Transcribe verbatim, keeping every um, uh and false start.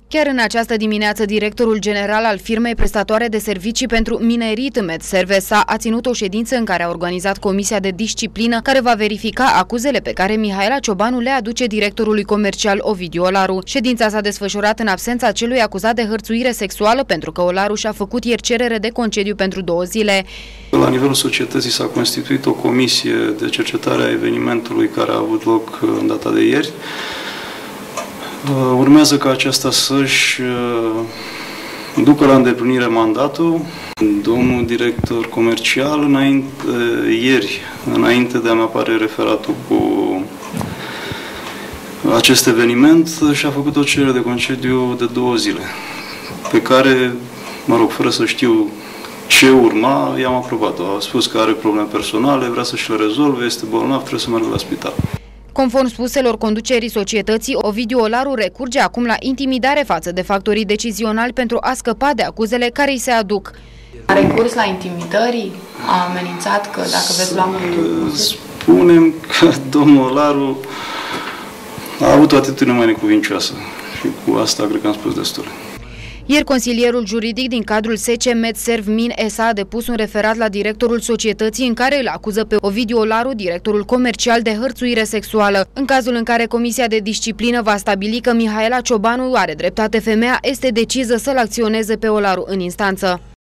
Chiar în această dimineață, directorul general al firmei prestatoare de servicii pentru minerit MedServe S A a ținut o ședință în care a organizat Comisia de Disciplină, care va verifica acuzele pe care Mihaela Ciobanu le aduce directorului comercial Ovidiu Olaru. Ședința s-a desfășurat în absența celui acuzat de hărțuire sexuală, pentru că Olaru și-a făcut ieri cerere de concediu pentru două zile. La nivelul societății s-a constituit o comisie de cercetare a evenimentului care a avut loc în data de ieri. Urmează ca aceasta să-și ducă la îndeplinire mandatul. Domnul director comercial, înainte, ieri, înainte de a-mi apare referatul cu acest eveniment, și-a făcut o cerere de concediu de două zile, pe care, mă rog, fără să știu ce urma, i-am aprobat-o. A spus că are probleme personale, vrea să-și le rezolve, este bolnav, trebuie să meargă la spital. Conform spuselor conducerii societății, Ovidiu Olaru recurge acum la intimidare față de factorii decizionali pentru a scăpa de acuzele care îi se aduc. A recurs la intimidări? A amenințat că dacă veți lua mult... Spunem că domnul Olaru a avut o atitudine mai necuvincioasă și cu asta cred că am spus destul. Ieri, consilierul juridic din cadrul S C MedServe Min S A a depus un referat la directorul societății în care îl acuză pe Ovidiu Olaru, directorul comercial, de hărțuire sexuală. În cazul în care Comisia de Disciplină va stabili că Mihaela Ciobanu are dreptate, femeia este decisă să-l acționeze pe Olaru în instanță.